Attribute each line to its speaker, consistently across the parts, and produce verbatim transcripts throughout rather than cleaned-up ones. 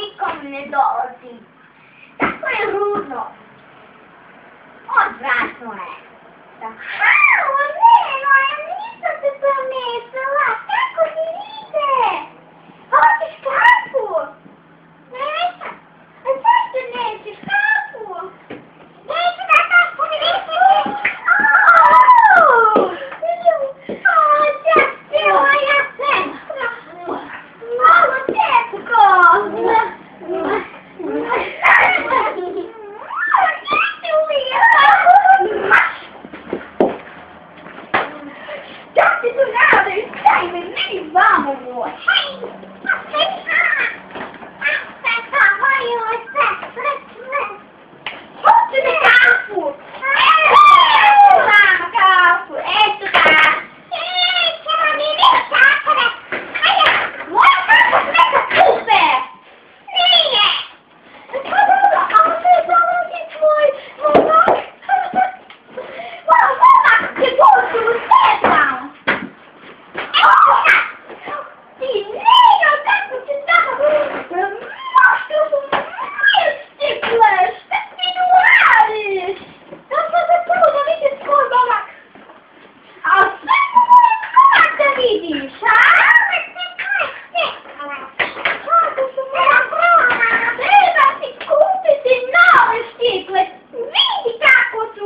Speaker 1: nikom ne dolazi. Tako je ružno. Odvratno je. Alo, Neno, ja nisam se pomesila. Kako ti ide? Hoćeš kafu? Neću. A zašto nećeš kafu? Neću da kafu, neću. Aaaa! Moja sestra. Malo teško. Šta ti tu radiš? Daj me, meni vamo moj. Hej, hej, ha. Sestra, moja sestra. Hoću mi kafu. Mama kafu, eto da. Eto da mi nije kakve. Ajde, moja kafa smeka kupe. Nije. Kada da, a ne dolazi tvoj momak. Moja momak je došli u sedam. Ti Neno, kako će tako maštu mistikleš? Šta ti tu radiš? Da sam se prvo da vidiš tvoj momak. A sve mu moram momak da vidiš, a? Kako se moram prava? Treba ti kupiti nove štikle. Vidi kako su.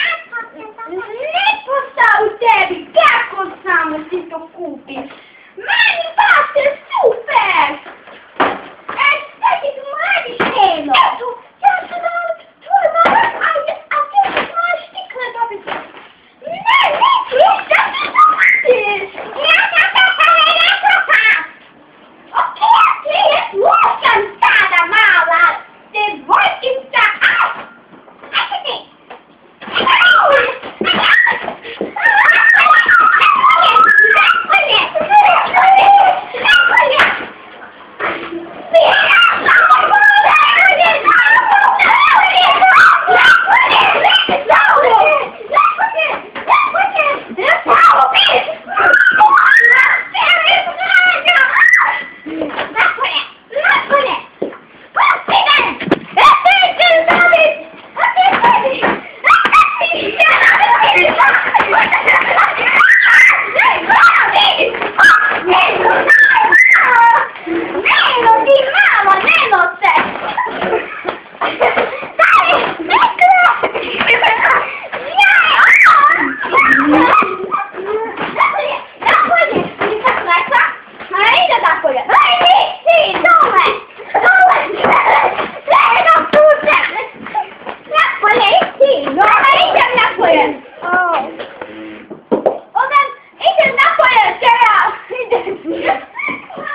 Speaker 1: Lepo u tebi, kako samo ti to kupiš. Meni paše super! E, šta ti tu radiš, Neno? Eto, ja sam dala tvoj momak, ajde, a ti ćeš moje štikle dobiti. Ne, neću, šta ti to radiš? Ja sam tako rekla. Ok, ok, slušam sada mala, devojčica, au! Ajde ti! Oh.